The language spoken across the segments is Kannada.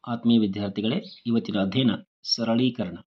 ಆತ್ಮೀಯ ವಿದ್ಯಾರ್ಥಿಗಳೇ, ಇವತ್ತಿನ ಅಧ್ಯಯನ ಸರಳೀಕರಣ.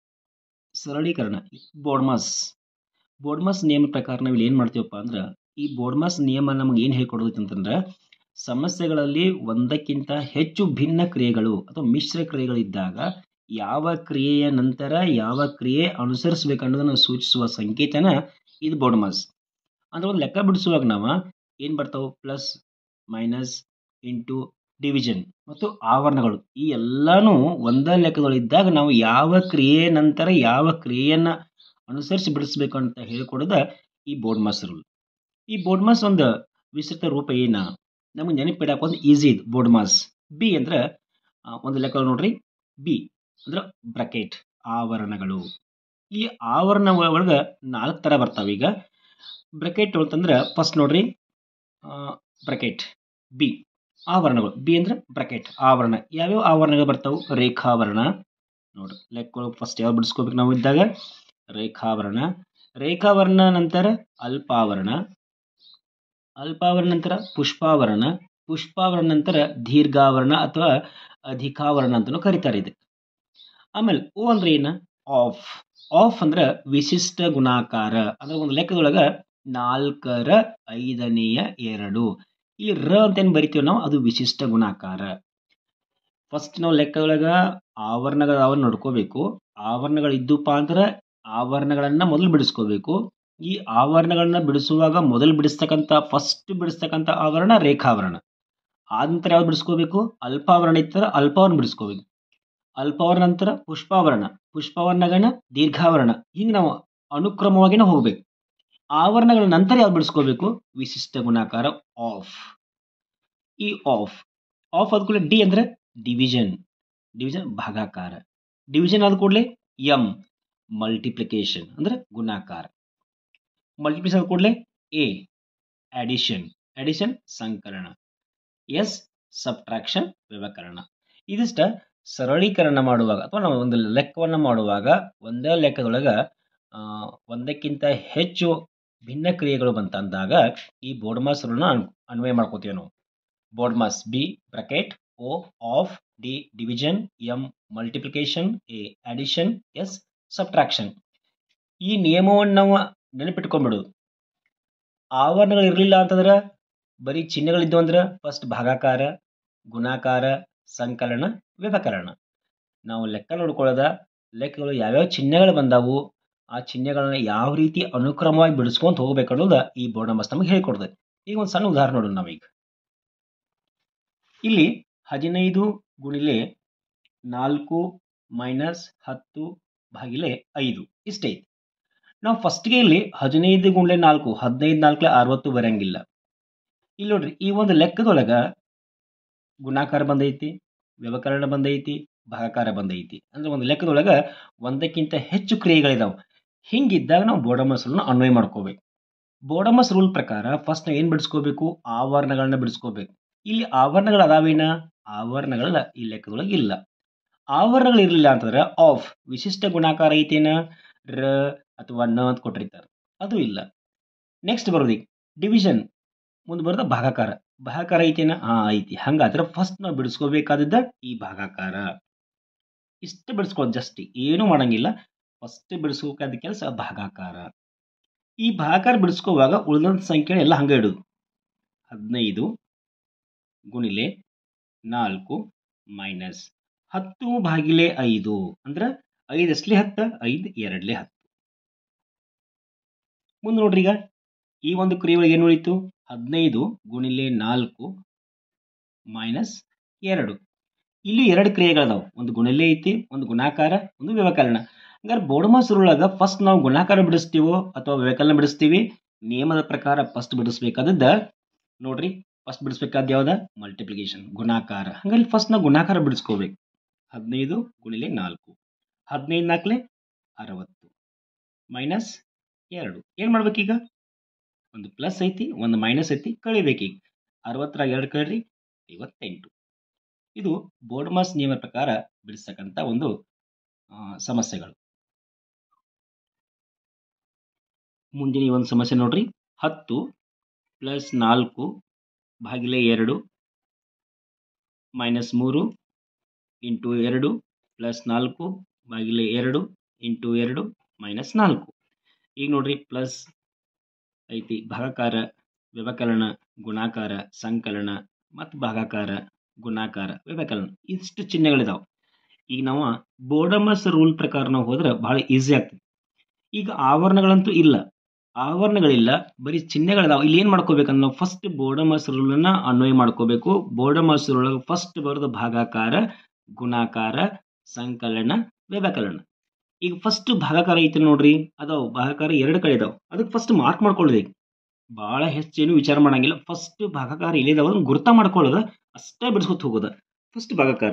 ಬೋರ್ಡ್ಮಾಸ್ ನಿಯಮ ಪ್ರಕಾರ ನಾವು ಇಲ್ಲಿ ಏನು ಮಾಡ್ತೀವಪ್ಪ ಅಂದ್ರೆ, ಈ ಬೋರ್ಡ್ಮಾಸ್ ನಿಯಮ ನಮಗೆ ಏನು ಹೇಳ್ಕೊಡೋದೈತೆ ಅಂತಂದ್ರೆ, ಸಮಸ್ಯೆಗಳಲ್ಲಿ ಒಂದಕ್ಕಿಂತ ಹೆಚ್ಚು ಭಿನ್ನ ಕ್ರಿಯೆಗಳು ಅಥವಾ ಮಿಶ್ರ ಕ್ರಿಯೆಗಳಿದ್ದಾಗ ಯಾವ ಕ್ರಿಯೆಯ ನಂತರ ಯಾವ ಕ್ರಿಯೆ ಅನುಸರಿಸಬೇಕು ಅನ್ನೋದನ್ನು ಸೂಚಿಸುವ ಸಂಕೇತನ ಇದು ಬೋರ್ಡ್ಮಾಸ್. ಅಂದ್ರೆ ಒಂದು ಲೆಕ್ಕ ಬಿಡಿಸುವಾಗ ನಾವು ಏನು ಬರ್ತಾವೆ, ಪ್ಲಸ್, ಮೈನಸ್, ಇಂಟು, ಡಿವಿಷನ್ ಮತ್ತು ಆವರಣಗಳು ಈ ಎಲ್ಲಾನು ಒಂದೇ ಲೆಕ್ಕದಲ್ಲಿದ್ದಾಗ ನಾವು ಯಾವ ಕ್ರಿಯೆ ನಂತರ ಯಾವ ಕ್ರಿಯೆಯನ್ನು ಅನುಸರಿಸಿ ಬಿಡಿಸ್ಬೇಕು ಅಂತ ಹೇಳ್ಕೊಡೋದ ಈ ಬೋರ್ಡ್ಮಾಸ್ ರೂಲ್. ಈ ಬೋರ್ಡ್ಮಾಸ್ ಒಂದು ವಿಸ್ತೃತ ರೂಪ ಏನ ನಮಗೆ ನೆನಪಿಡಕ್ಕೆ ಒಂದು ಈಸಿ ಇದು ಬೋರ್ಡ್ಮಾಸ್. ಬಿ ಅಂದ್ರೆ ಒಂದು ಲೆಕ್ಕ ನೋಡ್ರಿ, ಬಿ ಅಂದ್ರೆ ಬ್ರಾಕೆಟ್, ಆವರಣಗಳು. ಈ ಆವರಣ ಒಳಗೆ 4 ಥರ ಬರ್ತಾವೆ. ಈಗ ಬ್ರಾಕೆಟ್ ಅಂತಂದ್ರೆ ಫಸ್ಟ್ ನೋಡ್ರಿ, ಬ್ರಾಕೆಟ್ ಬಿ ಆವರಣಗಳು. ಬಿ ಅಂದ್ರೆ ಬ್ರಾಕೆಟ್ ಆವರಣ. ಯಾವ್ಯಾವ ಆವರಣಗಳು ಬರ್ತಾವೆ? ರೇಖಾವರಣ ನೋಡ್ರಿ, ಲೆಕ್ಕ ಫಸ್ಟ್ ಯಾವ ಬಿಡಿಸ್ಕೋಬೇಕು ನಾವು ಇದ್ದಾಗ ರೇಖಾವರಣ ನಂತರ ಅಲ್ಪಾವರಣ ನಂತರ ಪುಷ್ಪಾವರಣ ನಂತರ ದೀರ್ಘಾವರಣ ಅಥವಾ ಅಧಿಕಾವರಣ ಅಂತಲೂ ಕರೀತಾರೆ ಇದಕ್ಕೆ. ಆಮೇಲೆ ಓ ಅಂದ್ರೆ ಏನ? ಆಫ್ ಅಂದ್ರೆ ವಿಶಿಷ್ಟ ಗುಣಾಕಾರ. ಅಂದ್ರೆ ಒಂದು ಲೆಕ್ಕದೊಳಗ 4/5 ಇಲ್ಲಿ ರ ಅಂತ ಏನು ಬರಿತೀವಿ ನಾವು, ಅದು ವಿಶಿಷ್ಟ ಗುಣಾಕಾರ. ಫಸ್ಟ್ ನಾವು ಲೆಕ್ಕದೊಳಗ ಆವರಣಗಳ ನೋಡ್ಕೋಬೇಕು. ಆವರಣಗಳಿದ್ದಪ್ಪ ಅಂದ್ರೆ ಆವರಣಗಳನ್ನ ಮೊದಲು ಬಿಡಿಸ್ಕೋಬೇಕು. ಈ ಆವರಣಗಳನ್ನ ಬಿಡಿಸುವಾಗ ಮೊದಲು ಫಸ್ಟ್ ಬಿಡಿಸ್ತಕ್ಕಂಥ ಆವರಣ ರೇಖಾವರಣ. ಆದ ನಂತರ ಯಾವ್ದು ಬಿಡಿಸ್ಕೋಬೇಕು? ಅಲ್ಪಾವರಣ ಇತ್ತರ ಅಲ್ಪಾವರಣ ಬಿಡಿಸ್ಕೋಬೇಕು. ಅಲ್ಪಾವರಣ ನಂತರ ಪುಷ್ಪಾವರಣಗಳನ್ನ ದೀರ್ಘಾವರಣ. ಹಿಂಗೆ ನಾವು ಅನುಕ್ರಮವಾಗಿನ ಹೋಗ್ಬೇಕು. ಆವರಣಗಳ ನಂತರ ಯಾವ್ದು ಬಿಡಿಸ್ಕೋಬೇಕು? ವಿಶಿಷ್ಟ ಗುಣಾಕಾರ ಆಫ್. ಈ ಆಫ್ ಆದ ಕೂಡಲೇ ಡಿ ಅಂದ್ರೆ ಡಿವಿಷನ್ ಭಾಗಾಕಾರ. ಡಿವಿಷನ್ ಆದ ಕೂಡಲೇ ಎಂ ಮಲ್ಟಿಪ್ಲಿಕೇಶನ್ ಅಂದ್ರೆ ಗುಣಾಕಾರ. ಮಲ್ಟಿಪ್ಲಿಕೇಶನ್ ಆದ ಕೂಡಲೇ ಎ ಅಡಿಷನ್ ಸಂಕಲನ. ಎಸ್ ಸಬ್ಟ್ರಾಕ್ಷನ್ ವ್ಯವಕರಣ. ಇದಿಷ್ಟ ಸರಳೀಕರಣ ಮಾಡುವಾಗ ಅಥವಾ ನಾವು ಒಂದು ಲೆಕ್ಕವನ್ನು ಮಾಡುವಾಗ ಒಂದೇ ಲೆಕ್ಕದೊಳಗ ಒಂದಕ್ಕಿಂತ ಹೆಚ್ಚು ಭಿನ್ನ ಕ್ರಿಯೆಗಳು ಬಂತಂದಾಗ ಈ ಬೋರ್ಡ್ಮಾಸ್ ರೂಲ್ನ ಅನ್ವಯ ಮಾಡ್ಕೋತೀವಿ ನಾವು. BODMAS B bracket, O of, D division, M multiplication, A addition, S subtraction. ಈ ನಿಯಮವನ್ನು ನಾವು ನೆನಪಿಟ್ಕೊಂಡ್ಬಿಡೋದು. ಆವರಣಗಳು ಇರಲಿಲ್ಲ ಅಂತಂದ್ರೆ ಬರೀ ಚಿಹ್ನೆಗಳಿದ್ದವು ಅಂದ್ರೆ ಫಸ್ಟ್ ಭಾಗಾಕಾರ, ಗುಣಾಕಾರ, ಸಂಕಲನ, ವ್ಯವಕರಣ. ನಾವು ಲೆಕ್ಕ ನೋಡ್ಕೊಳ್ಳೋದ ಲೆಕ್ಕಗಳು ಯಾವ್ಯಾವ ಚಿಹ್ನೆಗಳು ಬಂದಾವು ಆ ಚಿಹ್ನೆಗಳನ್ನ ಯಾವ ರೀತಿ ಅನುಕ್ರಮವಾಗಿ ಬಿಡಿಸ್ಕೊಂತ ಹೋಗ್ಬೇಕು ಅನ್ನೋದ ಈ ಬೋರ್ಡ್ಮಾಸ್ ನಮಗೆ ಹೇಳ್ಕೊಡ್ತದೆ. ಈಗ ಒಂದು ಸಣ್ಣ ಉದಾಹರಣೆ ನೋಡೋಣ ನಾವೀಗ. ಇಲ್ಲಿ 15 ಗುಣಿಲೆ 4 ಮೈನಸ್ 10/5 ಇಷ್ಟೈತಿ. ನಾವು ಫಸ್ಟ್ಗೆ ಇಲ್ಲಿ 15 ಗುಣಿಲೆ 4 15 4 60 ಬರಂಗಿಲ್ಲ. ಇಲ್ಲಿ ನೋಡ್ರಿ, ಈ ಒಂದು ಲೆಕ್ಕದೊಳಗ ಗುಣಾಕಾರ ಬಂದೈತಿ, ವ್ಯವಕರಣ ಬಂದೈತಿ, ಭಾಗಾಕಾರ ಬಂದೈತಿ. ಅಂದ್ರೆ ಒಂದು ಲೆಕ್ಕದೊಳಗ ಒಂದಕ್ಕಿಂತ ಹೆಚ್ಚು ಕ್ರಿಯೆಗಳಿದಾವೆ. ಹಿಂಗಿದ್ದಾಗ ನಾವು ಬೋರ್ಡ್ಮಾಸ್ ರೂಲ್ನ ಅನ್ವಯ ಮಾಡ್ಕೋಬೇಕು. ಬೋರ್ಡ್ಮಾಸ್ ರೂಲ್ ಪ್ರಕಾರ ಫಸ್ಟ್ ನಾವು ಏನು ಬಿಡಿಸ್ಕೋಬೇಕು? ಆವರಣಗಳನ್ನ ಬಿಡಿಸ್ಕೋಬೇಕು. ಇಲ್ಲಿ ಆವರಣಗಳು ಅದಾವೇನ? ಆವರಣಗಳ ಈ ಲೆಕ್ಕದೊಳಗೆ ಇಲ್ಲ. ಆವರಣಗಳು ಇರಲಿಲ್ಲ ಅಂತಂದ್ರೆ ಆಫ್ ವಿಶಿಷ್ಟ ಗುಣಾಕಾರ ಐತೇನ? ರ ಅಥವಾ ನ ಅಂತ ಕೊಟ್ಟಿರ್ತಾರೆ, ಅದು ಇಲ್ಲ. ನೆಕ್ಸ್ಟ್ ಬರೋದು ಡಿವಿಷನ್, ಮುಂದೆ ಬರೋದ ಭಾಗಾಕಾರ ಐತೇನ? ಐತಿ. ಹಂಗಾದ್ರೆ ಫಸ್ಟ್ ನಾವು ಬಿಡಿಸ್ಕೋಬೇಕಾದದ್ದ ಈ ಭಾಗಾಕಾರ. ಇಷ್ಟು ಬಿಡಿಸ್ಕೊಳ್ಳೋದು, ಜಸ್ಟ್ ಏನು ಮಾಡಂಗಿಲ್ಲ. ಫಸ್ಟ್ ಬಿಡಿಸ್ಕೋಬೇಕಾದ ಕೆಲಸ ಭಾಗಾಕಾರ. ಈ ಭಾಗಾಕಾರ ಬಿಡಿಸ್ಕೋವಾಗ ಉಳಿದಂತ ಸಂಖ್ಯೆ ಎಲ್ಲ ಹಂಗೆ ಇಡೋದು. 15 ಗುಣಿಲೆ 4 ಮೈನಸ್ 10/5 ಅಂದ್ರೆ 5 ಎಸ್ಲಿ 10, 5 2ಲೆ 10. ಮುಂದೆ ನೋಡ್ರಿ, ಈಗ ಈ ಒಂದು ಕ್ರಿಯೆಗಳಿಗೆ ಏನು ಉಳಿತು? 15 ಗುಣಿಲೆ 4 ಮೈನಸ್ 2. ಇಲ್ಲಿ 2 ಕ್ರಿಯೆಗಳದಾವು, ಒಂದು ಗುಣಿಲೆ ಐತಿ, ಒಂದು ಗುಣಾಕಾರ, ಒಂದು ವ್ಯವಕಲನ. ಹಂಗಾರೆ ಬೋರ್ಡ್ಮಾಸ್ ರೂಲ್ ಒಳಗ ಫಸ್ಟ್ ನಾವು ಗುಣಾಕಾರ ಬಿಡಿಸ್ತೀವೋ ಅಥವಾ ವ್ಯವಕಲನ ಬಿಡಿಸ್ತೀವಿ? ನಿಯಮದ ಪ್ರಕಾರ ಫಸ್ಟ್ ಬಿಡಿಸ್ಬೇಕಾದದ್ದ ನೋಡ್ರಿ, ಫಸ್ಟ್ ಬಿಡಿಸ್ಬೇಕಾದ ಯಾವ್ದ? ಮಲ್ಟಿಪ್ಲಿಕೇಶನ್, ಗುಣಾಕಾರ. ಹಂಗಾಗಿ ಫಸ್ಟ್ ನಾವು ಗುಣಾಕಾರ ಬಿಡಿಸ್ಕೋಬೇಕು. 15 ಗುಣಿಲೆ 4 15 4 60 ಮೈನಸ್ 2. ಏನ್ ಮಾಡ್ಬೇಕೀಗ? ಒಂದು ಪ್ಲಸ್ ಐತಿ, ಒಂದು ಮೈನಸ್ ಐತಿ, ಕಳಿಬೇಕೀಗ. 60 2 ಕಳ್ರಿ 58. ಇದು ಬೋರ್ಡ್ಮಾಸ್ ನಿಯಮ ಪ್ರಕಾರ ಬಿಡಿಸ್ತಕ್ಕಂಥ ಒಂದು ಸಮಸ್ಯೆಗಳು. ಮುಂದಿನ ಒಂದು ಸಮಸ್ಯೆ ನೋಡ್ರಿ, 10 ಪ್ಲಸ್ 4/2 ಮೈನಸ್ 3 ಇಂಟು 2 ಪ್ಲಸ್ 4 ಭಾಗಿಲೆ 2 ಇಂಟು 2 ಮೈನಸ್ 4. ಈಗ ನೋಡ್ರಿ ಪ್ಲಸ್ ಐತಿ, ಭಾಗಾಕಾರ, ವ್ಯವಕಲನ, ಗುಣಾಕಾರ, ಸಂಕಲನ ಮತ್ತು ಭಾಗಾಕಾರ, ಗುಣಾಕಾರ, ವ್ಯವಕಲನ ಇಷ್ಟು ಚಿಹ್ನೆಗಳಿದಾವೆ. ಈಗ ನಾವು ಬೋರ್ಡಮಸ್ ರೂಲ್ ಪ್ರಕಾರ ನಾವು ಹೋದ್ರೆ ಬಹಳ ಈಸಿ ಆಗ್ತದೆ. ಈಗ ಆವರಣಗಳಂತೂ ಇಲ್ಲ, ಆವರಣಗಳಿಲ್ಲ, ಬರೀ ಚಿಹ್ನೆಗಳಿದಾವೆ. ಇಲ್ಲಿ ಏನು ಮಾಡ್ಕೋಬೇಕಂದ್ರೆ ನಾವು ಫಸ್ಟ್ ಬೋರ್ಡಮಸ್ ರೂಲನ್ನು ಅನ್ವಯ ಮಾಡ್ಕೋಬೇಕು. ಬೋರ್ಡಮಸ್ ರೂಲ್ ಫಸ್ಟ್ ಬರೋದು ಭಾಗಾಕಾರ, ಗುಣಾಕಾರ, ಸಂಕಲನ, ವ್ಯವಕಲನ. ಈಗ ಫಸ್ಟ್ ಭಾಗಾಕಾರ ಐತಿ ನೋಡ್ರಿ, ಅದಾವ ಭಾಗಾಕಾರ 2 ಕಡೆ ಇದಾವೆ. ಅದಕ್ಕೆ ಫಸ್ಟ್ ಮಾರ್ಕ್ ಮಾಡ್ಕೊಳ್ಳೋದು. ಈಗ ಭಾಳ ಹೆಚ್ಚೇನು ವಿಚಾರ ಮಾಡಂಗಿಲ್ಲ. ಫಸ್ಟ್ ಭಾಗಾಕಾರ ಎಲ್ಲಿದಾವ ಗುರ್ತ ಮಾಡ್ಕೊಳ್ಳೋದು, ಅಷ್ಟೇ ಬಿಡಿಸ್ಕೊತ ಹೋಗೋದು. ಫಸ್ಟ್ ಭಾಗಾಕಾರ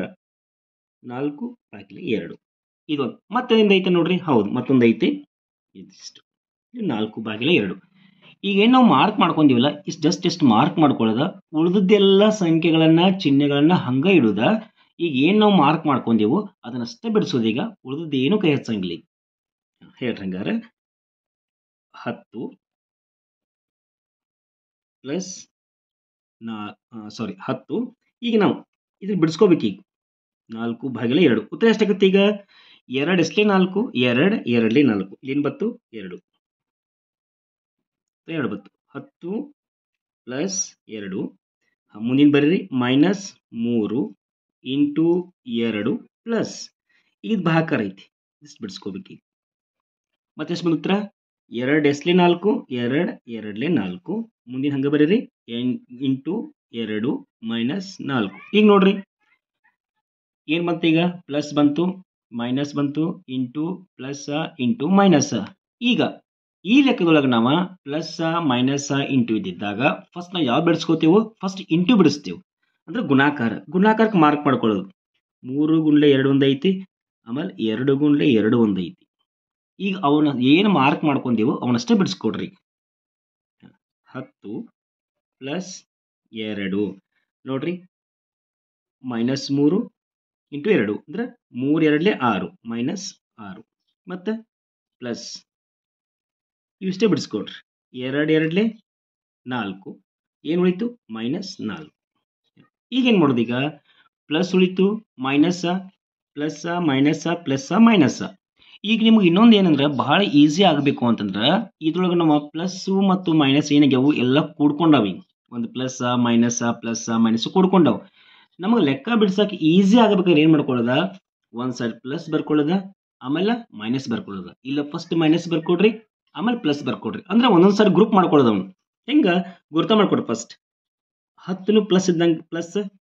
4/2 ಇದೊಂದು. ಮತ್ತೊಂದು ಐತೆ ನೋಡ್ರಿ, ಹೌದು ಮತ್ತೊಂದು ಐತಿ, ಇದಿಷ್ಟು 4/2. ಈಗ ಏನು ನಾವು ಮಾರ್ಕ್ ಮಾಡ್ಕೊಂಡಿವಲ್ಲ, ಜಸ್ಟ್ ಮಾರ್ಕ್ ಮಾಡ್ಕೊಳ್ಳೋದ. ಉಳಿದದ್ದೆಲ್ಲ ಸಂಖ್ಯೆಗಳನ್ನ ಚಿಹ್ನೆಗಳನ್ನ ಹಂಗ ಇಡುದ. ಈಗ ಏನು ನಾವು ಮಾರ್ಕ್ ಮಾಡ್ಕೊಂಡೆವು ಅದನ್ನಷ್ಟೇ ಬಿಡಿಸೋದು. ಈಗ ಉಳಿದದ್ದು ಏನು ಕೈ ಹಚ್ಚಂಗಿಲ್ಲ. ಹೇಳ್ರಿ ಹಂಗಾರೆ 10 ಪ್ಲಸ್ 10. ಈಗ ನಾವು ಇದನ್ನ ಬಿಡಿಸ್ಕೋಬೇಕು. ಈಗ 4/2 ಉತ್ತರ ಎಷ್ಟಾಗುತ್ತೆ? ಈಗ 2 ಎಸ್ಲೆ 4, 2 2ಲೆ 4, ಇಲ್ಲೇನು ಬತ್ತು? 2 ಬತ್ತು. 10 ಪ್ಲಸ್ 2 ಮುಂದಿನ ಬರೀರಿ -3 ಇಂಟು 2 ಪ್ಲಸ್ ಇದು ಭಾಗಾಕಾರ ಐತಿ, ಇಷ್ಟು ಬಿಡಿಸ್ಕೋಬೇಕು. ಈಗ ಮತ್ತೆ ಎಷ್ಟು ಬಂದು ಉತ್ತರ? 2 ಎಸ್ಲೆ 4, 2 2ಲೆ 4, ಮುಂದಿನ ಹಂಗೆ ಬರೀರಿ ಇಂಟು 2 ಮೈನಸ್ 4. ಈಗ ನೋಡ್ರಿ ಏನು ಬಂತು? ಈಗ ಪ್ಲಸ್ ಬಂತು, ಮೈನಸ್ ಬಂತು, ಇಂಟು ಪ್ಲಸ್ ಇಂಟು ಮೈನಸ್. ಈಗ ಈ ಲೆಕ್ಕದೊಳಗೆ ನಾವು ಪ್ಲಸ್ ಮೈನಸ್ ಇಂಟು ಇದ್ದಿದ್ದಾಗ ಫಸ್ಟ್ ನಾವು ಯಾವ ಬಿಡಿಸ್ಕೋತೇವೆ? ಫಸ್ಟ್ ಇಂಟು ಬಿಡಿಸ್ತೇವೆ, ಅಂದ್ರೆ ಗುಣಾಕಾರ. ಗುಣಾಕಾರಕ್ಕೆ ಮಾರ್ಕ್ ಮಾಡ್ಕೊಳ್ಳೋದು. 3 ಗುಂಡ್ಲೆ 2 ಒಂದು ಐತಿ, ಆಮೇಲೆ 2 ಗುಂಡ್ಲೆ 2 ಒಂದು ಐತಿ. ಈಗ ಅವನ್ನ ಏನು ಮಾರ್ಕ್ ಮಾಡ್ಕೊಂಡೇವು ಅವನಷ್ಟೇ ಬಿಡಿಸ್ಕೊಡ್ರಿ. 10 ಪ್ಲಸ್ 2 ನೋಡ್ರಿ, -3 ಇಂಟು 2 ಅಂದ್ರೆ 3 2ಲೆ 6 ಮೈನಸ್ 6 ಮತ್ತೆ ಪ್ಲಸ್ ಇವಿಷ್ಟೇ ಬಿಡಿಸ್ಕೊಡ್ರಿ. 2 2ಲೆ 4 ಏನು ಉಳಿತು? -4. ಈಗ ಏನು ಮಾಡೋದು? ಈಗ ಪ್ಲಸ್ ಉಳಿತು, minus, plus minus, plus minus. ಈಗ ನಿಮ್ಗೆ ಇನ್ನೊಂದು ಏನಂದ್ರೆ ಬಹಳ ಈಸಿ ಆಗಬೇಕು ಅಂತಂದ್ರೆ ಇದ್ರೊಳಗೆ ನಮ್ಮ ಪ್ಲಸ್ ಮತ್ತು ಮೈನಸ್ ಏನಾಗ್ಯಾವು ಎಲ್ಲ ಕೂಡ್ಕೊಂಡಾವ. ಒಂದು ಪ್ಲಸ್ ಮೈನಸ್ ಕೂಡ್ಕೊಂಡಾವ. ನಮಗೆ ಲೆಕ್ಕ ಬಿಡ್ಸಕ್ಕೆ ಈಸಿ ಆಗಬೇಕಾದ್ರೆ ಏನು ಮಾಡ್ಕೊಳ್ಳೋದ? ಒಂದು ಸೈಡ್ ಪ್ಲಸ್ ಬರ್ಕೊಳ್ಳೋದ, ಆಮೇಲೆ ಮೈನಸ್ ಬರ್ಕೊಳ್ಳೋದ. ಇಲ್ಲ ಫಸ್ಟ್ ಮೈನಸ್ ಬರ್ಕೊಡ್ರಿ, ಆಮೇಲೆ ಪ್ಲಸ್ ಬರ್ಕೊಡ್ರಿ. ಅಂದ್ರೆ ಒಂದೊಂದು ಸಾರಿ ಗ್ರೂಪ್ ಮಾಡ್ಕೊಳ್ಳೋದು. ಅವನು ಹೆಂಗ ಗುರ್ತ ಮಾಡ್ಕೊಡ್ರಿ. ಫಸ್ಟ್ 10 ಪ್ಲಸ್ ಇದ್ದಂಗೆ ಪ್ಲಸ್,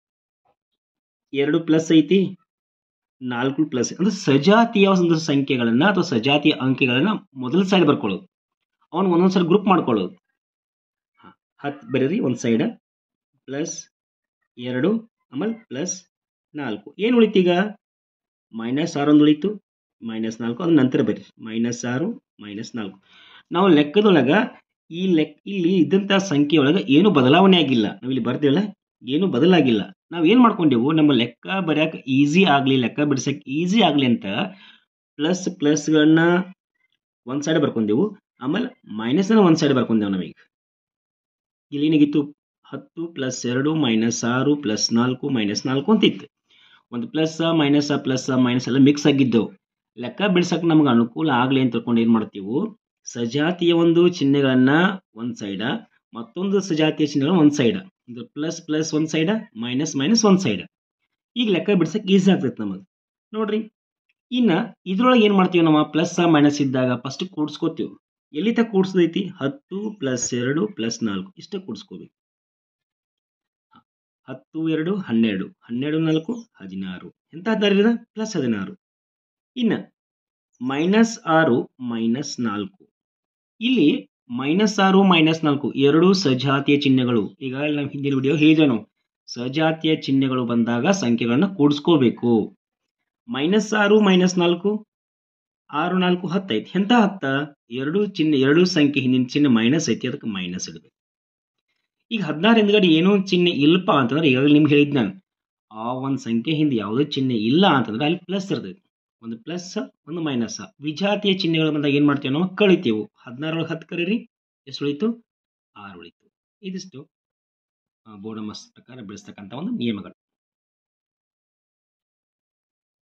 2 ಪ್ಲಸ್ ಐತಿ, 4 ಪ್ಲಸ್, ಅಂದ್ರೆ ಸಜಾತಿಯ ಒಂದು ಸಂಖ್ಯೆಗಳನ್ನ ಅಥವಾ ಸಜಾತಿಯ ಅಂಕೆಗಳನ್ನ ಮೊದಲ ಸೈಡ್ ಬರ್ಕೊಳ್ಳೋದು. ಅವನು ಒಂದೊಂದು ಸೈಡ್ ಗ್ರೂಪ್ ಮಾಡ್ಕೊಳ್ಳೋದು. 10 ಬರೀರಿ ಒಂದು ಸೈಡ್, ಪ್ಲಸ್ 2 ಆಮೇಲೆ ಪ್ಲಸ್ 4 ಏನು ಉಳಿತು? ಈಗ -6 ಒಂದು ಉಳಿತು, -4 ಅದ್ರ ನಂತರ ಬರ್ರಿ -6 -4. ನಾವು ಲೆಕ್ಕದೊಳಗ ಇಲ್ಲಿ ಇದ್ದಂಥ ಸಂಖ್ಯೆ ಒಳಗೆ ಏನು ಬದಲಾವಣೆ ಆಗಿಲ್ಲ. ನಾವಿಲ್ಲಿ ಬರ್ತೀವಲ್ಲ, ಏನು ಬದಲಾಗಿಲ್ಲ. ನಾವು ಏನು ಮಾಡ್ಕೊಂಡೆವು? ನಮ್ಮ ಲೆಕ್ಕ ಬರ್ಯಾಕ ಈಸಿ ಆಗಲಿ, ಲೆಕ್ಕ ಬಿಡಿಸಕ್ಕೆ ಈಸಿ ಆಗಲಿ ಅಂತ ಪ್ಲಸ್ಗಳನ್ನ ಒಂದು ಸೈಡ್ ಬರ್ಕೊಂಡೆವು, ಆಮೇಲೆ ಮೈನಸ್ನ ಒಂದು ಸೈಡ್ ಬರ್ಕೊಂಡೆವು. ನಾವೀಗ ಇಲ್ಲಿ ಏನಾಗಿತ್ತು? 10 ಪ್ಲಸ್ 2 -6 ಪ್ಲಸ್ 4 -4 ಅಂತ ಇತ್ತು. ಒಂದು ಪ್ಲಸ್ ಮೈನಸ್ ಎಲ್ಲ ಮಿಕ್ಸ್ ಆಗಿದ್ದವು. ಲೆಕ್ಕ ಬಿಡ್ಸಕ್ಕೆ ನಮ್ಗೆ ಅನುಕೂಲ ಆಗಲಿ ಅಂತ ತಿಳ್ಕೊಂಡು ಏನು ಮಾಡ್ತೀವಿ? ಸಜಾತಿಯ ಒಂದು ಚಿಹ್ನೆಗಳನ್ನ ಒಂದು ಸೈಡ, ಮತ್ತೊಂದು ಸಜಾತಿಯ ಚಿಹ್ನೆಗಳನ್ನ ಒಂದು ಸೈಡ, ಅಂದ್ರೆ ಪ್ಲಸ್ ಒಂದು ಸೈಡ, ಮೈನಸ್ ಒಂದು ಸೈಡ. ಈಗ ಲೆಕ್ಕ ಬಿಡ್ಸಕ್ಕೆ ಈಸಿ ಆಗ್ತೈತೆ ನಮಗೆ. ನೋಡ್ರಿ, ಇನ್ನು ಇದ್ರೊಳಗೆ ಏನು ಮಾಡ್ತೀವಿ? ನಾವು ಪ್ಲಸ್ ಮೈನಸ್ ಇದ್ದಾಗ ಫಸ್ಟ್ ಕೂಡಿಸ್ಕೋತೀವಿ. ಎಲ್ಲಿ ತಕ್ಕ ಕೂಡಿಸೋದೈತಿ? 10 ಪ್ಲಸ್ 2 ಪ್ಲಸ್ 4 ಇಷ್ಟೇ ಕೂಡಿಸ್ಕೋಬೇಕು. 10 2 12, 12 4 16, ಎಂತ 16 ಪ್ಲಸ್ 16. ಇನ್ನು -6 -4, ಇಲ್ಲಿ -6 -4 ಎರಡು ಸಜಾತಿಯ ಚಿಹ್ನೆಗಳು. ಈಗ ನಾವು ಹಿಂದಿನ ವಿಡಿಯೋ ಹೇಳಿದ್ವಿ, ನಾವು ಸಜಾತಿಯ ಚಿಹ್ನೆಗಳು ಬಂದಾಗ ಸಂಖ್ಯೆಗಳನ್ನ ಕೂಡಿಸ್ಕೋಬೇಕು. -6 -4 6 4 10 ಐತಿ. ಎಂತ 10? ಎರಡು ಸಂಖ್ಯೆ ಹಿಂದಿನ ಚಿಹ್ನೆ ಮೈನಸ್ ಐತಿ, ಅದಕ್ಕೆ ಮೈನಸ್ ಇಡಬೇಕು. ಈಗ 16 ಹಿಂದ್ಗಡೆ ಏನೋ ಚಿಹ್ನೆ ಇಲ್ಲಪ್ಪ ಅಂತಂದ್ರೆ ಈಗಾಗಲೇ ನಿಮ್ಗೆ ಹೇಳಿದ್ ನಾನು, ಆ ಒಂದು ಸಂಖ್ಯೆ ಹಿಂದೆ ಯಾವುದೇ ಚಿಹ್ನೆ ಇಲ್ಲ ಅಂತಂದ್ರೆ ಅಲ್ಲಿ ಪ್ಲಸ್ ಇರ್ತೈತಿ. ಒಂದು ಪ್ಲಸ್ ಒಂದು ಮೈನಸ್. ವಿಜಾತಿಯ ಚಿಹ್ನೆಗಳು ಬಂದಾಗ ಏನು ಮಾಡ್ತೀವಿ? ನಾವು ಕಳಿತೀವಿ. 16 ಒಳಗೆ 10 ಕರೀರಿ, ಎಷ್ಟು ಉಳಿತು? 6 ಉಳಿತು. ಇದಿಷ್ಟು ಬೋರ್ಡಮಸ್ ಪ್ರಕಾರ ಬೆಳೆಸ್ತಕ್ಕಂಥ ಒಂದು ನಿಯಮಗಳು.